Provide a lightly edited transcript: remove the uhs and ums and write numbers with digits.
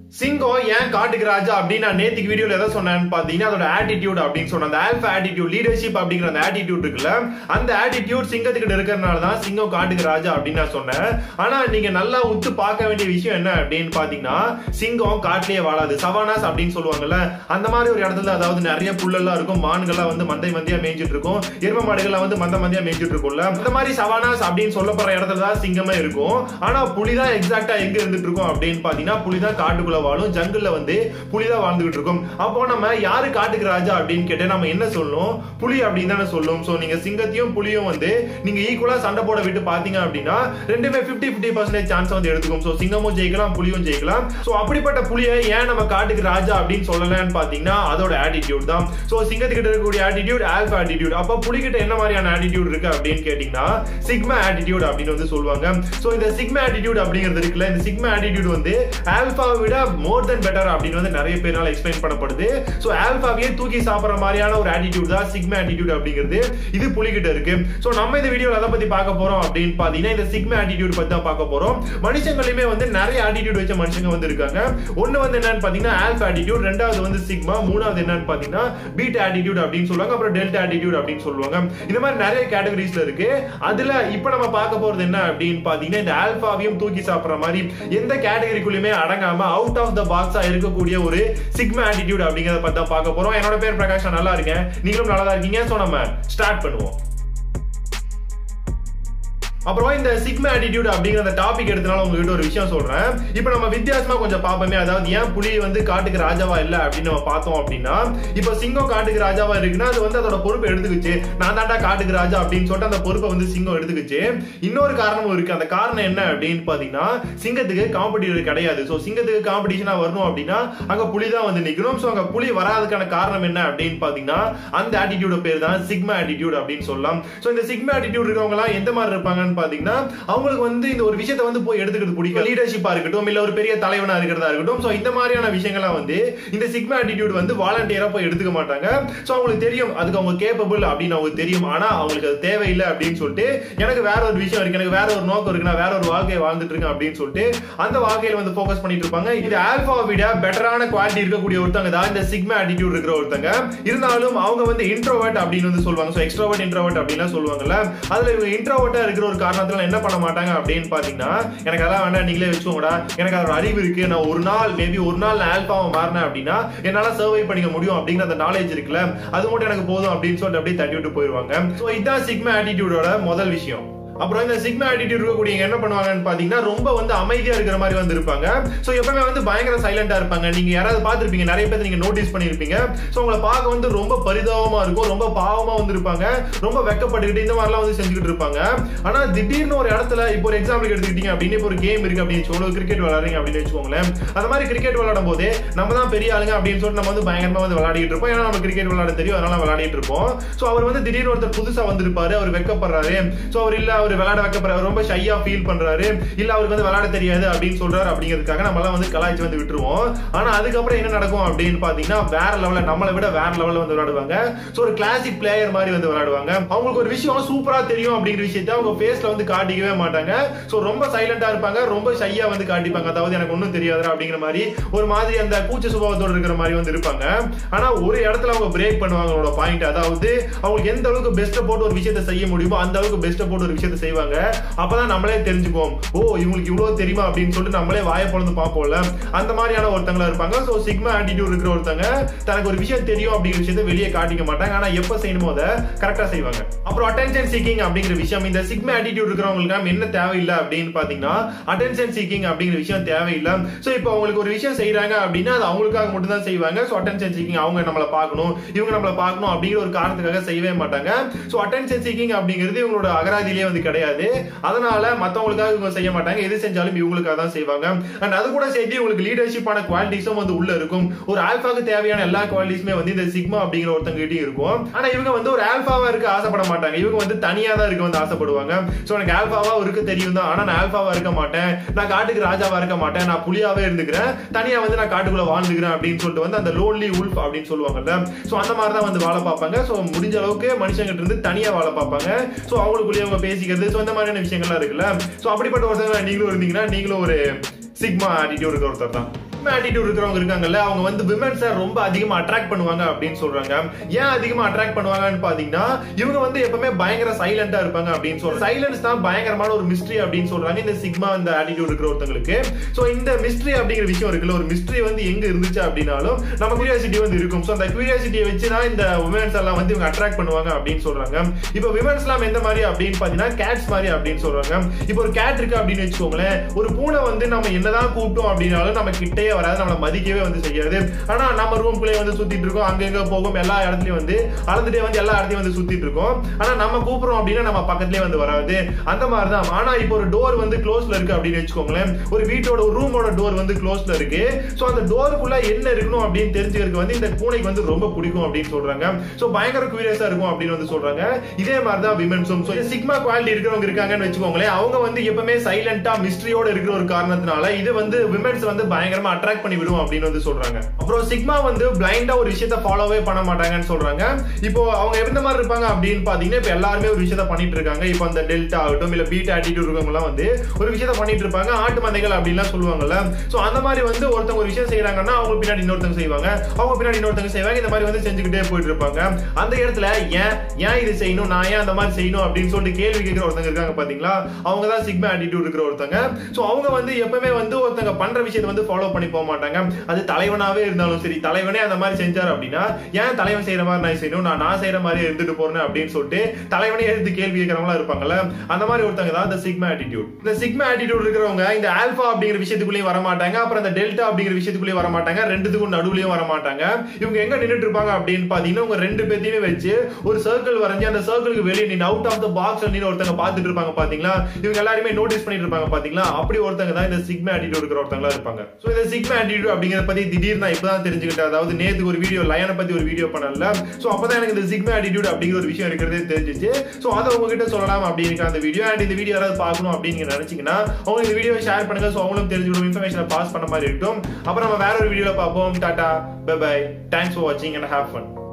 சிங்கம் ஏன் காட்டுக்கு ராஜா அப்படின்னு நான் நேத்திக்கு வீடியோல எதை சொன்னேன்னு பாத்தீங்கன்னா அதோட ஆட்டிடியூட் அப்படின்னு சொன்னேன். அந்த ஆல்பா ஆட்டிடியூட், லீடர்ஷிப் அப்படிங்கிற அந்த ஆட்டிடியூட் இருக்குல்ல, அந்த ஆட்டிடியூட் சிங்கத்துக்கிட்ட இருக்கிறதுனால தான் சிங்கம் காட்டுக்கு ராஜா அப்படின்னு நான் சொன்னேன். ஆனா நீங்க நல்லா உத்து பார்க்க வேண்டிய விஷயம் என்ன அப்படின்னு பாத்தீங்கன்னா, சிங்கம் காட்டிலேயே வாழாது. சவானாஸ் அப்படின்னு சொல்லுவாங்கல்ல, அந்த மாதிரி ஒரு இடத்துல, அதாவது நிறைய புல்லெல்லாம் இருக்கும், மான்கள்லாம் வந்து மந்தியா மேய்ஞ்சிட்டு இருக்கும், எரும மாடுகள்லாம் வந்து மந்தியா மேய்ஞ்சிட்டு இருக்கும்ல, அந்த மாதிரி சவானாஸ் அப்படின்னு சொல்லப்படுற இடத்துல தான் சிங்கமே இருக்கும். ஆனா புலிதான் எக்ஸாக்டா எங்க இருந்துட்டு இருக்கும் அப்படின்னு பாத்தீங்கன்னா, புலிதான் காட்டுக்குள்ள வாழும், ஜங்கிள்ல வந்து புலிதான் வாழ்ந்துகிட்டு இருக்கும். அப்போ நம்ம யாரு காட்டுக்கு ராஜா அப்படின்னு கேட்டா நம்ம என்ன சொல்லணும்? புலி அப்படின்னு தானே சொல்லும். சோ நீங்க சிங்கத்தையும் புலியும் வந்து நீங்க ஈக்குவலா சண்டை போட விட்டு பாத்தீங்க அப்படின்னா ரெண்டுமே 50-50% சான்ஸ் வந்து எடுத்துக்கும். சோ சிங்கமும் ஜெயிக்கலாம், புலியும் ஜெயிக்கலாம். சோ அப்படிப்பட்ட புலியை ஏன் நம்ம காட்டுக்கு ராஜா அப்படின்னு சொல்லலன்னு பாத்தீங்கன்னா அதோட ஆட்டிடியூட் தான். சோ சிங்கத்துக்கிட்ட இருக்கக்கூடிய ஆட்டிடியூட் ஆல்பா ஆட்டிடியூட். அப்ப புலிகிட்ட என்ன மாதிரியான ஆட்டிடியூட் இருக்கு அப்படின்னு கேட்டீங்கன்னா சிக்மா ஆட்டிடியூட் அப்படின்னு வந்து சொல்லுவாங்க. சோ இந்த சிக்மா ஆட்டிடியூட் அப்படிங்கிறது இருக்குல்ல, இந்த சிக்மா ஆட்டிடியூட் வந்து ஆல்பாவை விட மோர் தென் பெட்டர் அப்படின்னு வந்து நிறைய பேரால எக்ஸ்பிளைன் பண்ணப்படுது. சோ ஆல்பாவையே தூக்கி சாப்பிடுற மாதிரியான ஒரு ஆட்டிடியூட் தான் சிக்மா ஆட்டிடியூட் அப்படிங்கிறது. இது புலிகிட்ட இருக்கு. சோ நம்ம இந்த வீடியோல எதை பத்தி பார்க்க போறோம் அப்படின்னு பாத்தீங்கன்னா இந்த சிக்மா ஆட்டிடியூட் பத்தி தான் பார்க்க போறோம். மனுஷங்களுமே வந்து நிறைய ஆட்டிடியூட் வச்ச மனுஷங்க வந்து இருக்காங்க. ஒன்னு வந்து என்னன்னு பாத்தீங்கன்னா ஆல்பா ஆட்டிடியூட், ரெண்டாவது வந்து சிக்மா, மூணாவது என்னன்னு பாத்தீங்கன்னா பீட்டா ஆட்டிடியூட் அப்படின்னு சொல்லுவாங்க, அப்புறம் டெல்டா ஆட்டிடியூட் அப்படின்னு சொல்லுவாங்க. இந்த மாதிரி நிறைய கேட்டகரிஸ்ல இருக்கு. அதுல இப்ப நம்ம பார்க்க போறது என்ன அப்படின்னு பாத்தீங்கன்னா இந்த ஆல்பாவையும் தூக்கி சாப்பிடுற மாதிரி எந்த கேட்டகரிக்குள்ளயுமே அடங்காம அவுட் ஆஃப் த பாக்ஸா இருக்கக்கூடிய ஒரு சிக்மா ஆட்டிடியூட் அப்படிங்கறத பத்தி தான் பார்க்க போறோம். என்னோட பேர் பிரகாஷ், நல்லா இருக்கேன், நீங்களும் நல்லா தான் இருக்கீங்க. சோ நம்ம ஸ்டார்ட் பண்ணுவோம். அப்புறம் இந்த சிக்மா ஆட்டிடியூட் அப்படிங்கிற அந்த டாபிக் எடுத்தனால உங்ககிட்ட ஒரு விஷயம் சொல்றேன். இப்போ நம்ம வித்தியாசமா கொஞ்சம் பார்ப்போமே. அதாவது ஏன் புலி வந்து காட்டுக்கு ராஜாவா இல்ல அப்படின்னு நம்ம பார்த்தோம் அப்படின்னா, இப்போ சிங்கம் காட்டுக்கு ராஜாவா இருக்குன்னா அது வந்து அதோட பொறுப்பை எடுத்துக்கிச்சு. நான் தாண்டா காட்டுக்கு ராஜா அப்படின்னு சொல்லிட்டு அந்த பொறுப்பை வந்து சிங்கம் எடுத்துக்கிச்சு. இன்னொரு காரணமும் இருக்கு. அந்த காரணம் என்ன அப்படின்னு பாத்தீங்கன்னா சிங்கத்துக்கு காம்படிட்டர் கிடையாது. சோ சிங்கத்துக்கு காம்படிஷனா வரணும் அப்படின்னா அங்க புலி தான் வந்து நிக்கணும். சோ அங்க புலி வராதுக்கான காரணம் என்ன அப்படின்னு பாத்தீங்கன்னா அந்த ஆட்டிடியூட் பேர் தான் சிக்மா ஆட்டிடியூட் அப்படின்னு சொல்லலாம். சோ இந்த சிக்மா ஆட்டிடியூட் இருக்கவங்க எல்லாம் எந்த மாதிரி இருப்பாங்க பாத்தீங்கன்னா அவங்களுக்கு வந்து இந்த ஒரு விஷயத்தை வந்து போய் எடுத்துக்கிறது பிடிக்கும். லீடர்ஷிப்பா இருக்கட்டும், இல்ல ஒரு பெரிய தலைவனா இருக்கிறதா இருக்கட்டும். சோ இந்த மாதிரியான விஷயங்கள்லாம் வந்து இந்த சிக்மா ஆட்டிடியூட் வந்து வாலண்டியரா போய் எடுத்துக்க மாட்டாங்க. சோ அவங்களுக்கு தெரியும் அதுக்கு அவங்க கேப்பபிள் அப்படின்னு அவங்களுக்கு தெரியும். ஆனா அவங்களுக்கு அது தேவையில்லை அப்படின்னு சொல்லிட்டு எனக்கு வேற ஒரு விஷயம் இருக்கு, எனக்கு வேற ஒரு நோக்கம் இருக்கு, நான் வேற ஒரு வாழ்க்கையை வாழ்ந்துட்டு இருக்கேன் அப்படின்னு சொல்லிட்டு அந்த வாழ்க்கையில வந்து போக்கஸ் பண்ணிட்டு இருப்பாங்க. இது ஆல்பாவை விட பெட்டரான குவாலிட்டி இருக்கக்கூடிய ஒருத்தங்க தான் இந்த சிக்மா ஆட்டிடியூட் இருக்கிற ஒருத்தங்க. இருந்தாலும் அவங்க வந்து இன்ட்ரோவர்ட் அப்படின்னு வந்து சொல்லுவாங்க. சோ எக்ஸ்ட்ரோவர்ட் இன்ட்ரோவர்ட் அப்படின்னா சொல்லுவாங்கல்ல, அதுல இவங்க இன்ட்ரோவர்ட்டா இருக்கிற ஒரு காரணத்துல என்ன பண்ண மாட்டாங்க அப்படின்னு பாத்தீங்கன்னா எனக்கு அதெல்லாம் வேண்டாம், நீங்களே வச்சுக்கோங்கடா, எனக்கு அதோட அறிவு இருக்கு, நான் ஒரு நாள் நான் ஆல்பாவை மாறினேன் அப்படின்னா என்னால சர்வை பண்ணிக்க முடியும் அப்படிங்கிற அந்த நாலேஜ் இருக்குல்ல, அது மட்டும் எனக்கு போதும் அப்படின்னு சொல்லிட்டு அப்படியே தட்டி விட்டு போயிருவாங்க. சோ இதுதான் சிக்மா ஆட்டிடியூடோட முதல் விஷயம். அப்புறம் இந்த சிக்மா ஆட்டிடியூட் இருக்கக்கூடிய என்ன பண்ணுவாங்கன்னு பாத்தீங்கன்னா ரொம்ப வந்து அமைதியா இருக்கிற மாதிரி வந்து இருப்பாங்க. சோ எப்பவுமே வந்து பயங்கர சைலண்டா இருப்பாங்க. நீங்க யாராவது பாத்துருப்பீங்க, நிறைய பேர் நீங்க நோட்டீஸ் பண்ணிருப்பீங்க. சோ உங்களை பார்க்க வந்து ரொம்ப பரிதாபமா இருக்கும், ரொம்ப பாவமா வந்து இருப்பாங்க, ரொம்ப வெக்கப்பட்டுக்கிட்டு இந்த மாதிரிலாம் வந்து செஞ்சுக்கிட்டு இருப்பாங்க. ஆனா திடீர்னு ஒரு இடத்துல இப்போ ஒரு எக்ஸாம்பிள் எடுத்துக்கிட்டீங்க அப்படின்னு இப்போ ஒரு கேம் இருக்கு அப்படின்னு சொல்லி கிரிக்கெட் விளையாடுறீங்க அப்படின்னு வச்சுக்கோங்களேன். அந்த மாதிரி கிரிக்கெட் விளையாடும் போது நம்ம தான் பெரிய ஆளுங்க அப்படின்னு சொல்லிட்டு நம்ம வந்து பயங்கரமா வந்து விளையாடிட்டு இருப்போம். ஏன்னா நம்ம கிரிக்கெட் விளையாட தெரியும், அதனால விளையாடிட்டு இருப்போம். சோ அவர் வந்து திடீர்னு ஒருத்தர் புதுசா வந்திருப்பாரு, அவர் வெக்கப்படுறாரு. சோ அவர் இல்ல அவர் விளையாட வைக்கப்படுறாரு, ரொம்ப ஷையா ஃபீல் பண்றாரு, இல்ல அவருக்கு வந்து விளையாட தெரியாது அப்படின்னு சொல்றாரு. அப்படிங்கிறதுக்காக நம்ம எல்லாம் வந்து கலாய்ச்சி வந்து விட்டுருவோம். ஆனா அதுக்கப்புறம் என்ன நடக்கும் அப்படின்னு பாத்தீங்கன்னா வேற லெவல்ல, நம்மளை விட வேற லெவல்ல வந்து விளையாடுவாங்க. சோ ஒரு கிளாசிக் பிளேயர் மாதிரி வந்து விளையாடுவாங்க. அவங்களுக்கு ஒரு விஷயம் சூப்பரா தெரியும் அப்படிங்கிற விஷயத்தை அவங்க ஃபேஸ்ல வந்து காட்டிக்கவே மாட்டாங்க. சோ ரொம்ப சைலண்டா இருப்பாங்க, ரொம்ப ஷையா வந்து காட்டிப்பாங்க. அதாவது எனக்கு ஒன்னும் தெரியாதுடா அப்படிங்கிற மாதிரி ஒரு மாதிரி அந்த கூச்ச சுபாவத்தோட இருக்கிற மாதிரி வந்து இருப்பாங்க. ஆனா ஒரு இடத்துல அவங்க பிரேக் பண்ணுவாங்க அவங்களோட பாயிண்ட். அதாவது அவங்களுக்கு எந்த அளவுக்கு பெஸ்ட் போட்டு ஒரு விஷயத்தை செய்ய முடியுமோ அந்த அளவுக்கு பெஸ்ட் போட்டு ஒரு விஷயத்தை செய்வாங்க. அப்பதான் நம்மளே தெரிஞ்சுக்குவோம், ஓ இவங்களுக்கு இவ்வளவு தெரியுமா அப்படின்னு சொல்லிட்டு நம்மளே வாயை பொளந்து பார்ப்போம்ல, அந்த மாதிரியான ஒருத்தங்களா இருப்பாங்க. சோ சிக்மா ஆட்டிடியூட் இருக்கிற ஒருத்தங்க தனக்கு ஒரு விஷயம் தெரியும் அப்படிங்கிற விஷயத்தை வெளியே காட்டிக்க மாட்டாங்க. ஆனா எப்ப செய்யணுமோ அதை கரெக்டா செய்வாங்க. அப்புறம் அட்டென்ஷன் சீக்கிங் அப்படிங்கிற விஷயம் இந்த சிக்மா ஆட்டிடியூட் இருக்கிறவங்களுக்கு என்ன தேவையில்லை அப்படின்னு பாத்தீங்கன்னா அட்டென்ஷன் சீக்கிங் அப்படிங்கிற விஷயம் தேவையில்லை. சோ இப்போ அவங்களுக்கு ஒரு விஷயம் செய்யறாங்க அப்படின்னா அது அவங்களுக்காக மட்டும் தான் செய்வாங்க. சோ அட்டென்ஷன் சீக்கிங் அவங்க நம்மளை பார்க்கணும், இவங்க நம்மளை பார்க்கணும் அப்படிங்கிற ஒரு காரணத்துக்காக செய்யவே மாட்டாங்க. சோ அட்டென்ஷன் சீக்கிங் அப்படிங்கிறது இவங்களோட அகராதியிலேயே வந்து கிடையாது. அதனால மத்தவங்களுக்காக இவங்க செய்ய மாட்டாங்க, எது செஞ்சாலும் இவங்களுக்காக தான் செய்வாங்க. அண்ட் அது கூட சேர்த்து உங்களுக்கு லீடர்ஷிப்பான குவாலிட்டிஸும் வந்து உள்ள இருக்கும். ஒரு ஆல்பாக்கு தேவையான எல்லா குவாலிட்டிஸுமே வந்து இந்த சிக்மா அப்படிங்கிற ஒருத்தங்க கிட்ட இருக்கும். ஆனா இவங்க வந்து ஒரு ஆல்பாவா இருக்க ஆசைப்பட மாட்டாங்க, இவங்க வந்து தனியா தான் இருக்க வந்து ஆசைப்படுவாங்க. சோ எனக்கு ஆல்பாவா இருக்க தெரியும் தான், ஆனா நான் ஆல்பாவா இருக்க மாட்டேன், நான் காட்டுக்கு ராஜாவா இருக்க மாட்டேன், நான் புலியாவே இருந்துக்கிறேன், தனியா வந்து நான் காட்டுக்குள்ள வாழ்ந்துக்கிறேன் அப்படின்னு சொல்லிட்டு வந்து அந்த லோன்லி உல்ஃப் அப்படின்னு சொல்லுவாங்கல்ல. சோ அந்த மாதிரி தான் வந்து வாழ பார்ப்பாங்க. சோ முடிஞ்ச அளவுக்கு மனுஷங்கிட்ட இருந்து தனியா வாழ பார்ப்பாங்க. சோ அவங்களுக்குள்ளேயே அவங்க பேசிக்கிறது, சோ இந்த மாதிரியான விஷயங்கள்லாம் இருக்குல்ல. சோ அப்படிப்பட்ட ஒருத்தங்க நீங்களும் இருந்தீங்கன்னா நீங்களும் ஒரு சிக்மா ஆட்டிடியூட் இருக்கிற ஒருத்தர் தான். சிக்மா ஆட்டிடியூட் இருக்கிறவங்க இருக்காங்கல்ல, அவங்க வந்து விமென்ஸை ரொம்ப அதிகமா அட்ராக்ட் பண்ணுவாங்க அப்படின்னு சொல்றாங்க. ஏன் அதிகமா அட்ராக்ட் பண்ணுவாங்கன்னு பாத்தீங்கன்னா, இவங்க வந்து எப்பவுமே பயங்கர சைலண்டா இருப்பாங்க அப்படின்னு சொல்றாங்க. சைலன்ஸ் தான் பயங்கரமான ஒரு மிஸ்ட்ரி அப்படின்னு சொல்றாங்க இந்த சிக்மா இந்த ஆட்டிடியூட் இருக்கிற ஒருத்தங்களுக்கு. சோ இந்த மிஸ்ட்ரி அப்படிங்கிற விஷயம் இருக்குல்ல, ஒரு மிஸ்ட்ரி வந்து எங்க இருந்துச்சு அப்படின்னாலும் நம்ம கியூரியாசிட்டி வந்து இருக்கும். சோ அந்த கியூரியாசிட்டியை வச்சு தான் இந்த விமென்ஸ் எல்லாம் வந்து இவங்க அட்ராக்ட் பண்ணுவாங்க அப்படின்னு சொல்றாங்க. இப்போ விமென்ஸ் எல்லாம் எந்த மாதிரி அப்படின்னு பாத்தீங்கன்னா கேட்ஸ் மாதிரி அப்படின்னு சொல்றாங்க. இப்போ ஒரு கேட் இருக்கு அப்படின்னு வச்சுக்கோங்களேன், ஒரு பூனை வந்து நம்ம என்னதான் கூப்பிட்டோம் அப்படின்னாலும் நம்ம கிட்டே வராது, நம்மள மதிக்கவே வந்து செய்யாது. ஆனா நம்ம ரூம்குள்ளே வந்து சுத்திட்டு இருக்கோம், அங்க எங்க போகும், எல்லா இடத்துலயும் வந்து அளந்துட்டே வந்து எல்லா இடத்தையும் வந்து சுத்திட்டு இருக்கோம். ஆனா நம்ம கூப்பிடுறோம் அப்படின்னா நம்ம பக்கத்துலயே வந்து வராது. அந்த மாதிரிதான். ஆனா இப்போ ஒரு டோர் வந்து க்ளோஸ்ல இருக்கு அப்படின்னு வச்சுக்கோங்களேன், ஒரு வீட்டோட ஒரு ரூமோட டோர் வந்து க்ளோஸ்ல இருக்கு. சோ அந்த டோருக்குள்ள என்ன இருக்கணும் அப்படின்னு தெரிஞ்சுக்கிறதுக்கு வந்து இந்த பூனைக்கு வந்து ரொம்ப பிடிக்கும் அப்படின்னு சொல்றாங்க. சோ பயங்கர கியூரியஸா இருக்கும் அப்படின்னு வந்து சொல்றாங்க. இதே மாதிரி தான் விமென்ஸும். சோ சிக்மா குவாலிட்டி இருக்கிறவங்க இருக்காங்கன்னு வச்சுக்கோங்களேன், அவங்க வந்து எப்பவுமே சைலண்டா மிஸ்ட்ரியோட இருக்கிற ஒரு காரணத்தினால இது வந்து விமென்ஸ் வந்து பயங்கரமா அட்ராக்ட் பண்ணி விடும் அப்படின்னு வந்து சொல்றாங்க. அப்புறம் சிக்மா வந்து பிளைண்டா ஒரு விஷயத்தை ஃபாலோவே பண்ண மாட்டாங்கன்னு சொல்றாங்க. இப்போ அவங்க எந்த மாதிரி இருப்பாங்க அப்படின்னு பாத்தீங்கன்னா, இப்ப எல்லாருமே ஒரு விஷயத்தை பண்ணிட்டு இருக்காங்க. இப்போ அந்த டெல்டா ஆகட்டும் இல்ல பீட்டா ஆட்டிடியூட் இருக்கவங்க எல்லாம் வந்து ஒரு விஷயத்தை பண்ணிட்டு இருப்பாங்க. ஆட்டு மந்தைகள் அப்படின்லாம் சொல்லுவாங்கல்ல. சோ அந்த மாதிரி வந்து ஒருத்தவங்க ஒரு விஷயம் செய்யறாங்கன்னா அவங்க பின்னாடி இன்னொருத்தவங்க செய்வாங்க, அவங்க பின்னாடி இன்னொருத்தவங்க செய்வாங்க. இந்த மாதிரி வந்து செஞ்சுக்கிட்டே போயிட்டு இருப்பாங்க. அந்த இடத்துல ஏன் இது செய்யணும், நான் ஏன் அந்த மாதிரி செய்யணும் அப்படின்னு சொல்லிட்டு கேள்வி கேட்கிற ஒருத்தங்க இருக்காங்க பாத்தீங்களா, அவங்க தான் சிக்மா ஆட்டிடியூட் இருக்கிற ஒருத்தங்க. சோ அவங்க வந்து எப்பவுமே வந்து ஒருத்தங்க பண்ற விஷயத்தை வந்து ஃபாலோ பண்ணி போக மாட்டாங்க. அது தலைவனாவே இருந்தாலும் சரி, தலைவனே அந்த மாதிரி செஞ்சாரு அப்படின்னா ஏன் தலைவன் செய்யற மாதிரி நான் செய்யணும், நான் செய்யற மாதிரி இருந்துட்டு போறேன் அப்படின்னு சொல்லிட்டு தலைவனே எடுத்து கேள்வி கேட்கறவங்களா இருப்பாங்கல்ல, அந்த மாதிரி ஒருத்தங்க தான் இந்த சிக்மா ஆட்டிடியூட். இந்த சிக்மா ஆட்டிடியூட் இருக்கிறவங்க இந்த ஆல்பா அப்படிங்கிற விஷயத்துக்குள்ளேயும் வர மாட்டாங்க, அப்புறம் இந்த டெல்டா அப்படிங்கிற விஷயத்துக்குள்ளேயும் வர மாட்டாங்க, ரெண்டுத்துக்கும் நடுவுலயும் வர மாட்டாங்க. இவங்க எங்க நின்னுட்டு இருப்பாங்க அப்படின்னு பாத்தீங்கன்னா, உங்க ரெண்டு பேத்தையுமே வச்சு ஒரு சர்க்கிள் வரைஞ்சு அந்த சர்க்கிளுக்கு வெளியே நீ அவுட் ஆஃப் த பாக்ஸ் நீ ஒருத்தங்க பாத்துட்டு இருப்பாங்க பாத்தீங்களா, இவங்க எல்லாருமே நோட்டீஸ் பண்ணிட்டு இருப்பாங்க பாத்தீங்களா, அப்படி ஒருத்தங்க தான் இந்த சிக்மா ஆட்டிடியூட் இருக்கிற ஒருத்தங்களா இருப்பாங்க. சோ இந்த சிக்மா ஆட்டிடியூட் அப்படிங்கறத பத்தி திடீர்னு நான் இப்பதான் தெரிஞ்சுக்கிட்டேன். அதாவது நேத்து ஒரு வீடியோ லயனை பத்தி ஒரு வீடியோ பண்ணல. சோ அப்பதான் எனக்கு இந்த சிக்மா ஆட்டிடியூட் அப்படிங்கிற ஒரு விஷயம் இருக்கிறதே தெரிஞ்சிச்சு. சோ அதை உங்ககிட்ட சொல்லலாம் அப்படின்னு அந்த வீடியோ. அண்ட் இந்த வீடியோ யாராவது பார்க்கணும் அப்படின்னு நினைச்சீங்கன்னா அவங்க இந்த வீடியோ ஷேர் பண்ணுங்க. சோ அவங்களும் தெரிஞ்சுக்கணும், இன்ஃபர்மேஷனை பாஸ் பண்ண மாதிரி இருக்கும். அப்புறம் நம்ம வேற ஒரு வீடியோல பார்ப்போம். டாடா, பை பை, தேங்க்ஸ் ஃபார் வாட்சிங் அண்ட் ஹேவ் ஃபன்.